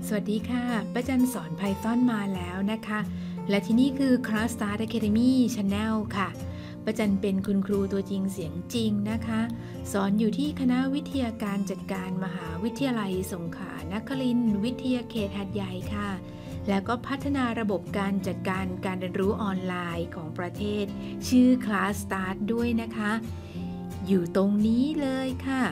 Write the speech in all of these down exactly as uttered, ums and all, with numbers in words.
สวัสดีค่ะป้าจันสอน Python มาแล้วนะคะและที่นี่คือ Class Start Academy Channel ค่ะป้าจันเป็นคุณครูตัวจริงเสียงจริงนะคะสอนอยู่ที่คณะวิทยาการจัดการมหาวิทยาลัยสงขลานครินทร์วิทยาเขตหาดใหญ่ค่ะแล้วก็พัฒนาระบบการจัดการการเรียนรู้ออนไลน์ของประเทศชื่อ Class Start ด้วยนะคะอยู่ตรงนี้เลยค่ะ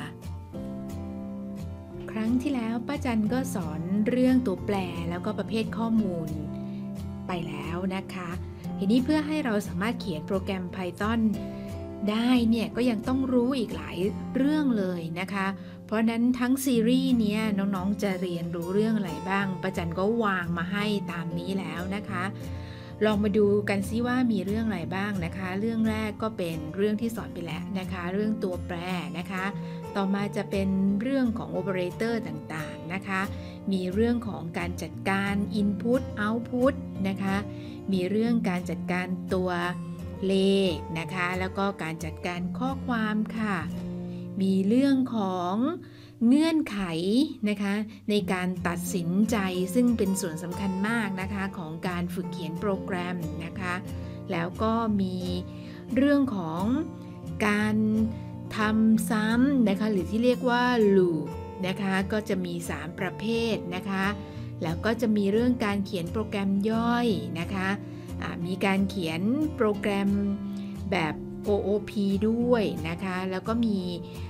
ครั้งที่แล้วป้าจันก็สอนเรื่องตัวแปรแล้วก็ประเภทข้อมูลไปแล้วนะคะทีนี้เพื่อให้เราสามารถเขียนโปรแกรม Python ได้เนี่ยก็ยังต้องรู้อีกหลายเรื่องเลยนะคะเพราะนั้นทั้งซีรีส์นี้น้องๆจะเรียนรู้เรื่องอะไรบ้างป้าจันก็วางมาให้ตามนี้แล้วนะคะลองมาดูกันซิว่ามีเรื่องอะไรบ้างนะคะเรื่องแรกก็เป็นเรื่องที่สอนไปแล้วนะคะเรื่องตัวแปรนะคะต่อมาจะเป็นเรื่องของโอเปอเรเตอร์ต่างๆนะคะมีเรื่องของการจัดการ Input Output นะคะมีเรื่องการจัดการตัวเลขนะคะแล้วก็การจัดการข้อความค่ะมีเรื่องของเงื่อนไขนะคะในการตัดสินใจซึ่งเป็นส่วนสำคัญมากนะคะของการฝึกเขียนโปรแกรมนะคะแล้วก็มีเรื่องของการทำซ้ำนะคะหรือที่เรียกว่า loop นะคะก็จะมีสามประเภทนะคะแล้วก็จะมีเรื่องการเขียนโปรแกรมย่อยนะคะมีการเขียนโปรแกรมแบบ โอ โอ พี ด้วยนะคะแล้วก็มี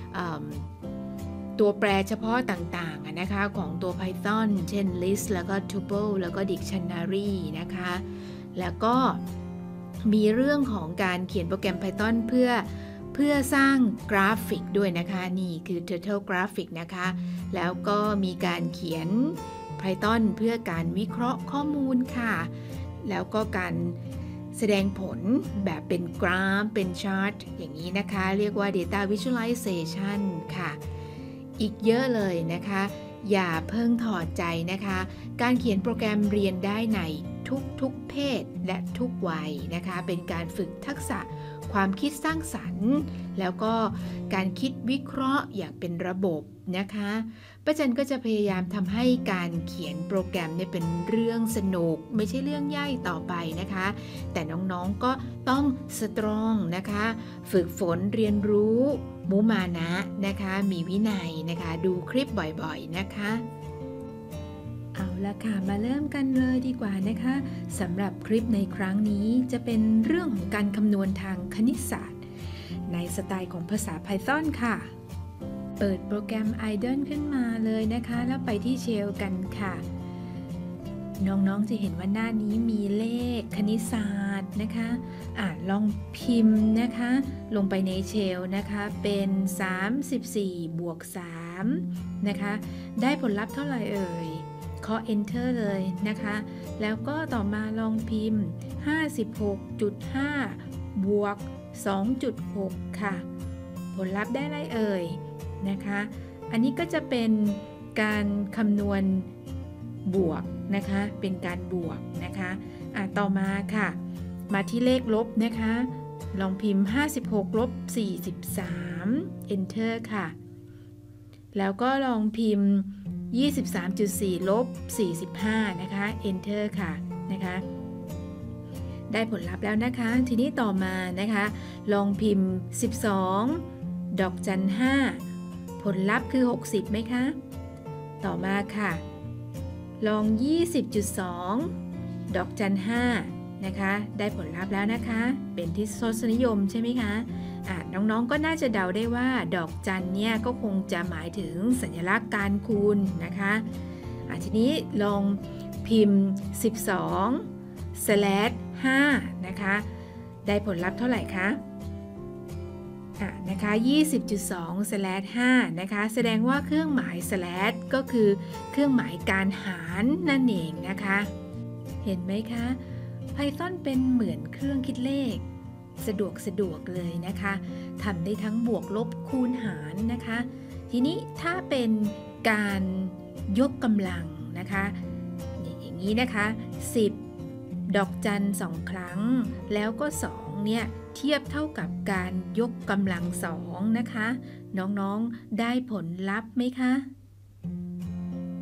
ตัวแปรเฉพาะต่างๆนะคะของตัว Python เช่น list แล้วก็ tuple แล้วก็ dictionary นะคะแล้วก็มีเรื่องของการเขียนโปรแกรม Python เพื่อเพื่อสร้างกราฟิกด้วยนะคะนี่คือ turtle graphic นะคะแล้วก็มีการเขียน Python เพื่อการวิเคราะห์ข้อมูลค่ะแล้วก็การแสดงผลแบบเป็นกราฟเป็นชาร์ตอย่างนี้นะคะเรียกว่า data visualization ค่ะอีกเยอะเลยนะคะอย่าเพิ่งถอดใจนะคะการเขียนโปรแกรมเรียนได้ในทุกๆเพศและทุกวัยนะคะเป็นการฝึกทักษะความคิดสร้างสรรค์แล้วก็การคิดวิเคราะห์อย่างเป็นระบบนะคะป้าจันก็จะพยายามทำให้การเขียนโปรแกรมเนี่ยเป็นเรื่องสนุกไม่ใช่เรื่องยากต่อไปนะคะแต่น้องๆก็ต้องสตรองนะคะฝึกฝนเรียนรู้มุมานะนะคะมีวินัยนะคะดูคลิปบ่อยๆนะคะเอาละค่ะมาเริ่มกันเลยดีกว่านะคะสำหรับคลิปในครั้งนี้จะเป็นเรื่องของการคำนวณทางคณิตศาสตร์ในสไตล์ของภาษา Python ค่ะเปิดโปรแกรม idle ขึ้นมาเลยนะคะแล้วไปที่ Shell กันค่ะน้องๆจะเห็นว่าหน้านี้มีเลขคณิตศาสตร์นะคะอ่ะลองพิมพ์นะคะลงไปใน Shell นะคะเป็นสามสิบสี่บวกสามนะคะได้ผลลัพธ์เท่าไหร่เอ่ยเคาะ enter เลยนะคะแล้วก็ต่อมาลองพิมพ์ ห้าสิบหกจุดห้า บวก สองจุดหก ค่ะผลลัพธ์ได้อะไรเอ่ยนะคะอันนี้ก็จะเป็นการคำนวณบวกนะคะเป็นการบวกนะคะอ่ะต่อมาค่ะมาที่เลขลบนะคะลองพิมพ์ห้าสิบหกลบสี่สิบสาม enter ค่ะแล้วก็ลองพิมพ์ ยี่สิบสามจุดสี่ ลบ สี่สิบห้า นะคะ enter ค่ะนะคะได้ผลลัพธ์แล้วนะคะทีนี้ต่อมานะคะลองพิมพ์สิบสองดอกจันห้าผลลัพธ์คือหกสิบไหมคะต่อมาค่ะลอง ยี่สิบจุดสอง ดอกจันห้านะคะได้ผลลัพธ์แล้วนะคะเป็นที่ทศนิยมใช่ไหมคะอ่ะน้องๆก็น่าจะเดาได้ว่าดอกจันเนี่ยก็คงจะหมายถึงสัญลักษณ์การคูณนะคะอ่ะทีนี้ลองพิมพ์สิบสอง สแลช ห้านะคะได้ผลลัพธ์เท่าไหร่คะอ่ะนะคะ ยี่สิบจุดสอง สแลช ห้านะคะแสดงว่าเครื่องหมาย สแลช ก็คือเครื่องหมายการหารนั่นเองนะคะเห็นไหมคะ Python เป็นเหมือนเครื่องคิดเลขสะดวกสะดวกเลยนะคะทำได้ทั้งบวกลบคูณหารนะคะทีนี้ถ้าเป็นการยกกำลังนะคะอย่างนี้นะคะสิบดอกจันสองครั้งแล้วก็สองเนี่ยเทียบเท่ากับการยกกำลังสองนะคะน้องๆได้ผลลัพธ์ไหมคะ อ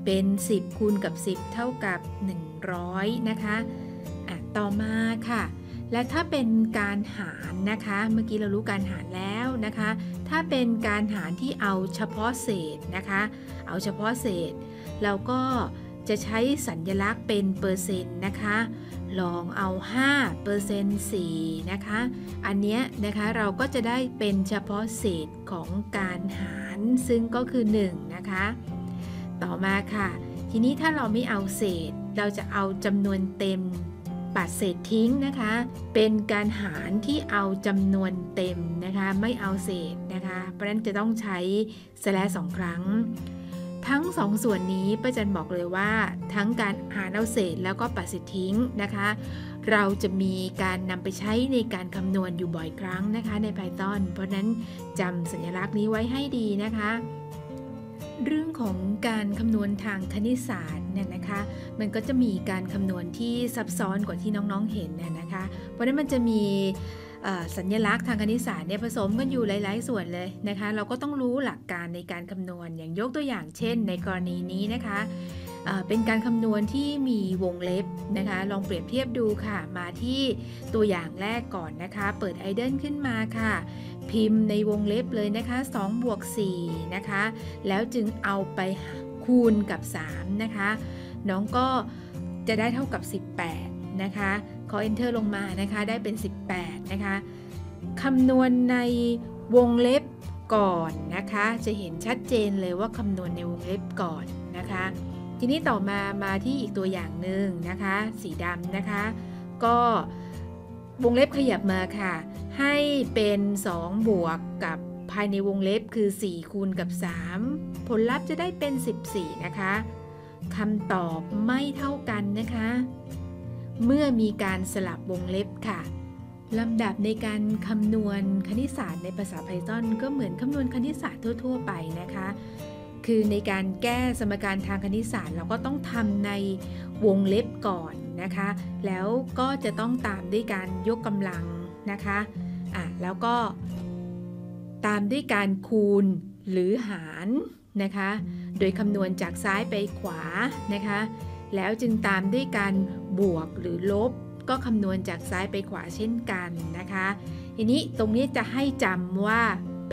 เป็นสิบคูณกับสิบเท่ากับหนึ่งร้อยนะคะอ่ะต่อมาค่ะและถ้าเป็นการหารนะคะเมื่อกี้เรารู้การหารแล้วนะคะถ้าเป็นการหารที่เอาเฉพาะเศษนะคะเอาเฉพาะเศษเราก็จะใช้สัญลักษณ์เป็นเปอร์เซ็นต์นะคะลองเอาห้าเปอร์เซ็นต์สี่นะคะอันเนี้ยนะคะเราก็จะได้เป็นเฉพาะเศษของการหารซึ่งก็คือหนึ่งนะคะต่อมาค่ะทีนี้ถ้าเราไม่เอาเศษเราจะเอาจำนวนเต็มปัดเศษทิ้งนะคะเป็นการหารที่เอาจำนวนเต็มนะคะไม่เอาเศษนะคะเพราะฉะนั้นจะต้องใช้ slash สองครั้งทั้งสองส่วนนี้ป้าจันบอกเลยว่าทั้งการหารเอาเศษแล้วก็ปัดเศษทิ้งนะคะเราจะมีการนำไปใช้ในการคำนวณอยู่บ่อยครั้งนะคะใน Python เพราะฉะนั้นจำสัญลักษณ์นี้ไว้ให้ดีนะคะเรื่องของการคำนวณทางคณิตศาสตร์เนี่ยนะคะมันก็จะมีการคำนวณที่ซับซ้อนกว่าที่น้องๆเห็นเนี่ยนะคะเพราะฉะนั้นมันจะมีสัญลักษณ์ทางคณิตศาสตร์เนี่ยผสมกันอยู่หลายๆส่วนเลยนะคะเราก็ต้องรู้หลักการในการคำนวณอย่างยกตัวอย่างเช่นในกรณีนี้นะคะเป็นการคำนวณที่มีวงเล็บนะคะลองเปรียบเทียบดูค่ะมาที่ตัวอย่างแรกก่อนนะคะเปิด Idle ขึ้นมาค่ะพิมพ์ในวงเล็บเลยนะคะสองบวกสี่นะคะแล้วจึงเอาไปคูณกับสามนะคะน้องก็จะได้เท่ากับสิบแปดนะคะขอ enter ลงมานะคะได้เป็นสิบแปดนะคะคำนวณในวงเล็บก่อนนะคะจะเห็นชัดเจนเลยว่าคำนวณในวงเล็บก่อนนะคะทีนี้ต่อมามาที่อีกตัวอย่างหนึ่งนะคะสีดำนะคะก็วงเล็บขยับมาค่ะให้เป็นสองบวกกับภายในวงเล็บคือสี่คูณกับสามผลลัพธ์จะได้เป็นสิบสี่นะคะคำตอบไม่เท่ากันนะคะเมื่อมีการสลับวงเล็บค่ะลำดับในการคำนวณคณิตศาสตร์ในภาษา Python ก็เหมือนคำนวณคณิตศาสตร์ทั่วๆไปนะคะคือในการแก้สมการทางคณิตศาสตร์เราก็ต้องทำในวงเล็บก่อนนะคะแล้วก็จะต้องตามด้วยการยกกำลังนะคะอ่ะแล้วก็ตามด้วยการคูณหรือหารนะคะโดยคำนวณจากซ้ายไปขวานะคะแล้วจึงตามด้วยการบวกหรือลบก็คำนวณจากซ้ายไปขวาเช่นกันนะคะทีนี้ตรงนี้จะให้จำว่า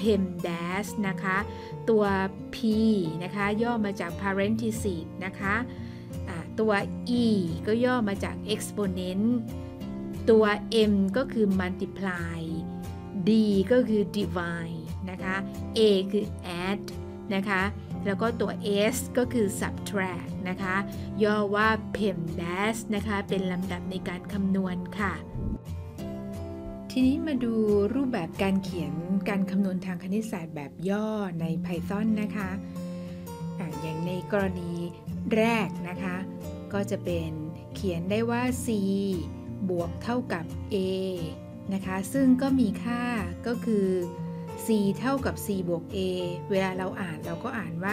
PEMDAS นะคะตัว P นะคะย่อมาจาก parenthesis นะคะะตัว E ก็ย่อมาจาก exponent ตัว M ก็คือ multiply D ก็คือ divide นะคะ A คือ add นะคะแล้วก็ตัว S ก็คือ subtract นะคะย่อว่า PEMDAS นะคะเป็นลำดับในการคำนวณค่ะทีนี้มาดูรูปแบบการเขียนการคำนวณทางคณิตศาสตร์แบบย่อใน Python นะคะอ่ะอย่างในกรณีแรกนะคะก็จะเป็นเขียนได้ว่า c บวกเท่ากับ a นะคะซึ่งก็มีค่าก็คือ c เท่ากับ c บวก a เวลาเราอ่านเราก็อ่านว่า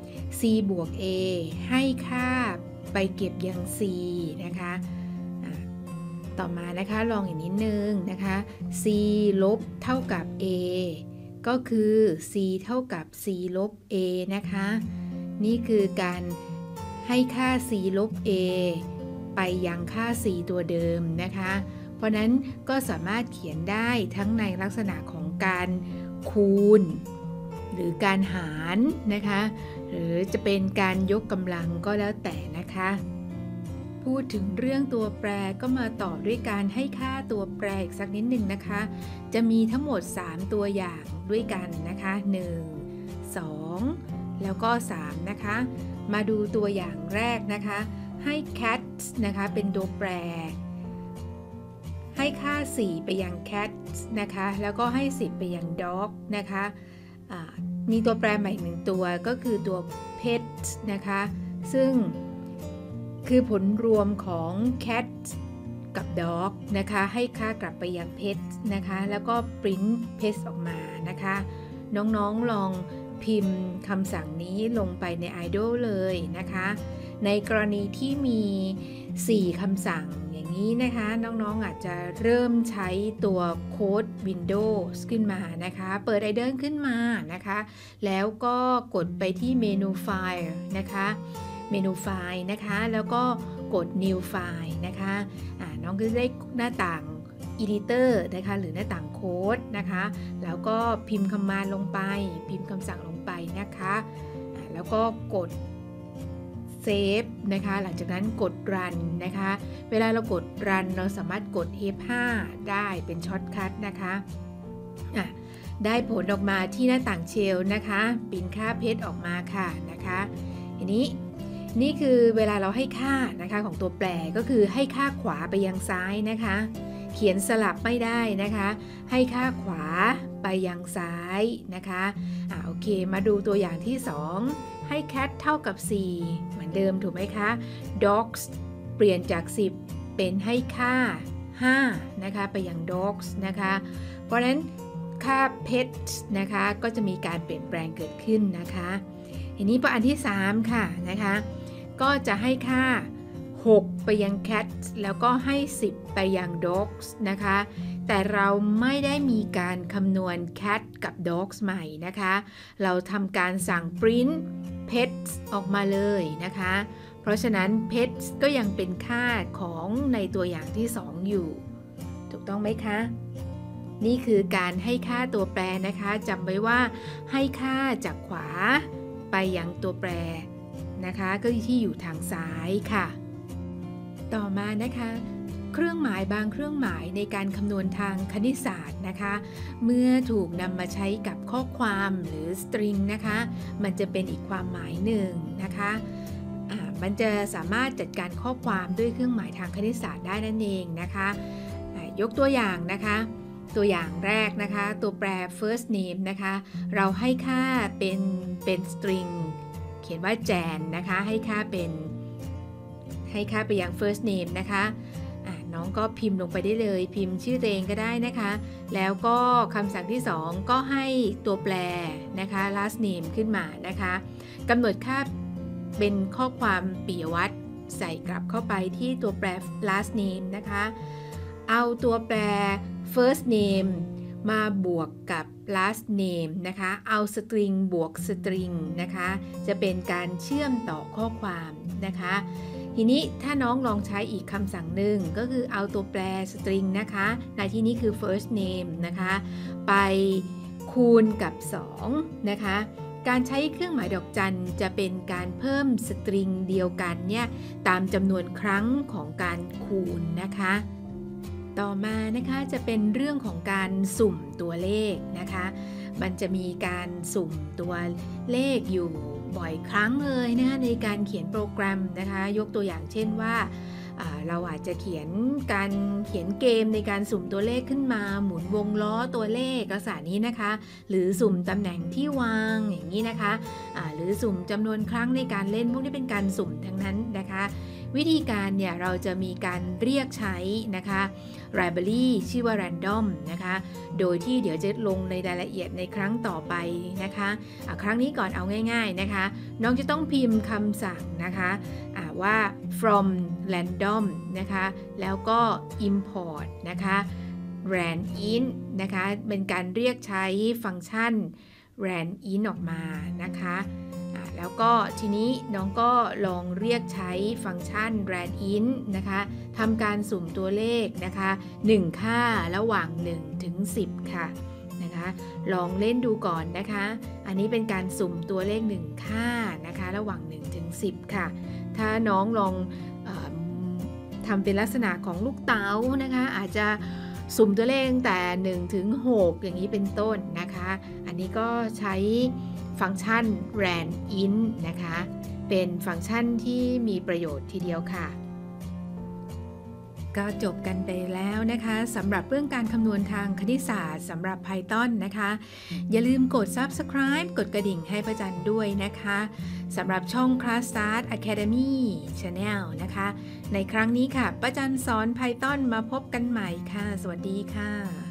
c บวก a ให้ค่าไปเก็บยัง c นะคะต่อมานะคะลองอีกนิดนึงนะคะ c ลบเท่ากับ a ก็คือ c เท่ากับ c ลบ a นะคะนี่คือการให้ค่า c ลบ a ไปยังค่า c ตัวเดิมนะคะเพราะนั้นก็สามารถเขียนได้ทั้งในลักษณะของการคูณหรือการหารนะคะหรือจะเป็นการยกกำลังก็แล้วแต่นะคะพูดถึงเรื่องตัวแปรก็มาต่อด้วยการให้ค่าตัวแปรอีกสักนิดหนึ่งนะคะจะมีทั้งหมดสามตัวอย่างด้วยกันนะคะหนึ่ง สองแล้วก็สามนะคะมาดูตัวอย่างแรกนะคะให้ cat นะคะเป็นตัวแปรให้ค่าสี่ไปยัง cat นะคะแล้วก็ให้สิบไปยัง dog นะคะมีตัวแปรใหม่หนึ่งตัวก็คือตัว pet นะคะซึ่งคือผลรวมของ cat กับ dog นะคะให้ค่ากลับไปยัง pet นะคะแล้วก็ print pet ออกมานะคะน้องๆลองพิมพ์คำสั่งนี้ลงไปใน Idle เลยนะคะในกรณีที่มีสี่คำสั่งอย่างนี้นะคะน้องๆอาจจะเริ่มใช้ตัว Code Windows ขึ้นมานะคะเปิด Idle ขึ้นมานะคะแล้วก็กดไปที่เมนู File นะคะเมนูไฟล์นะคะแล้วก็กด New File นะคะอ่าน้องก็จะได้หน้าต่าง Editor นะคะหรือหน้าต่างโค้ดนะคะแล้วก็พิมพ์คำมานด์ลงไปพิมพ์คำสั่งลงไปนะคะอ่าแล้วก็กดเซฟนะคะหลังจากนั้นกด Run นะคะเวลาเรากด Run เราสามารถกด เอฟ ห้า ได้เป็นช็อตคัทนะคะอ่ะได้ผลออกมาที่หน้าต่างเชลนะคะปริ้นค่าเพชรออกมาค่ะนะคะทีนี้นี่คือเวลาเราให้ค่านะคะของตัวแปรก็คือให้ค่าขวาไปยังซ้ายนะคะเขียนสลับไม่ได้นะคะให้ค่าขวาไปยังซ้ายนะคะอ่าโอเคมาดูตัวอย่างที่สองให้ cat เท่ากับสี่เหมือนเดิมถูกไหมคะ dogs เปลี่ยนจากสิบเป็นให้ค่าห้านะคะไปยัง dogs นะคะเพราะฉะนั้นค่า pet นะคะก็จะมีการเปลี่ยนแปลงเกิดขึ้นนะคะทีนี้พออันที่สามค่ะนะคะก็จะให้ค่าหกไปยัง cat แล้วก็ให้สิบไปยัง dogs นะคะแต่เราไม่ได้มีการคำนวณ cat กับ dogs ใหม่นะคะเราทำการสั่ง print pets ออกมาเลยนะคะเพราะฉะนั้น pets ก็ยังเป็นค่าของในตัวอย่างที่สองอยู่ถูกต้องไหมคะนี่คือการให้ค่าตัวแปรนะคะจำไว้ว่าให้ค่าจากขวาไปยังตัวแปรนะคะก็ที่อยู่ทางซ้ายค่ะต่อมานะคะเครื่องหมายบางเครื่องหมายในการคำนวณทางคณิตศาสตร์นะคะเมื่อถูกนำมาใช้กับข้อความหรือสตริงนะคะมันจะเป็นอีกความหมายหนึ่งนะคะอ่ามันจะสามารถจัดการข้อความด้วยเครื่องหมายทางคณิตศาสตร์ได้นั่นเองนะคะอ่ายกตัวอย่างนะคะตัวอย่างแรกนะคะตัวแปร first name นะคะเราให้ค่าเป็นเป็นสตริงเขียนว่าแจนนะคะให้ค่าเป็นให้ค่าไปยัง first name นะคะน้องก็พิมพ์ลงไปได้เลยพิมพ์ชื่อตัวเองก็ได้นะคะแล้วก็คำสั่งที่สองก็ให้ตัวแปรนะคะ last name ขึ้นมานะคะกำหนดค่าเป็นข้อความปิยวัตรใส่กลับเข้าไปที่ตัวแปร last name นะคะเอาตัวแปร first name มาบวกกับ last name นะคะเอาสตริงบวกสตริงนะคะจะเป็นการเชื่อมต่อข้อความนะคะทีนี้ถ้าน้องลองใช้อีกคำสั่งหนึ่งก็คือเอาตัวแปรสตริงนะคะในที่นี้คือ first name นะคะไปคูณกับสองนะคะการใช้เครื่องหมายดอกจันจะเป็นการเพิ่มสตริงเดียวกันเนี่ยตามจำนวนครั้งของการคูณนะคะต่อมานะคะจะเป็นเรื่องของการสุ่มตัวเลขนะคะมันจะมีการสุ่มตัวเลขอยู่บ่อยครั้งเลยนะคะในการเขียนโปรแกรมนะคะยกตัวอย่างเช่นว่าเราอาจจะเขียนการเขียนเกมในการสุ่มตัวเลขขึ้นมาหมุนวงล้อตัวเลขลักษณะนี้นะคะหรือสุ่มตำแหน่งที่วางอย่างนี้นะคะะหรือสุ่มจำนวนครั้งในการเล่นพวกนี้เป็นการสุ่มทั้งนั้นนะคะวิธีการเนี่ยเราจะมีการเรียกใช้นะคะ library ชื่อว่า random นะคะโดยที่เดี๋ยวจะลงในรายละเอียดในครั้งต่อไปนะคะะครั้งนี้ก่อนเอาง่ายๆนะคะน้องจะต้องพิมพ์คำสั่งนะคะะว่า from random นะคะแล้วก็ import นะคะ randin นะคะเป็นการเรียกใช้ฟังก์ชัน randin ออกมานะคะแล้วก็ทีนี้น้องก็ลองเรียกใช้ฟังก์ชัน randin นะคะทำการสุ่มตัวเลขนะคะหนึ่งค่าระหว่างหนึ่งถึงสิบค่ะนะคะลองเล่นดูก่อนนะคะอันนี้เป็นการสุ่มตัวเลขหนึ่งค่านะคะระหว่างหนึ่งถึงสิบค่ะถ้าน้องลองเอ่อทำเป็นลักษณะของลูกเต๋านะคะอาจจะสุ่มตัวเลขตั้งแต่หนึ่งถึงหกอย่างนี้เป็นต้นนะคะอันนี้ก็ใช้ฟังก์ชัน randin นะคะเป็นฟังก์ชันที่มีประโยชน์ทีเดียวค่ะก็จบกันไปแล้วนะคะสำหรับเรื่องการคำนวณทางคณิตศาสตร์สำหรับ Python นะคะอย่าลืมกด Subscribe กดกระดิ่งให้ประจันด้วยนะคะสำหรับช่อง Class Start Academy Channel นะคะในครั้งนี้ค่ะประจันสอน Python มาพบกันใหม่ค่ะสวัสดีค่ะ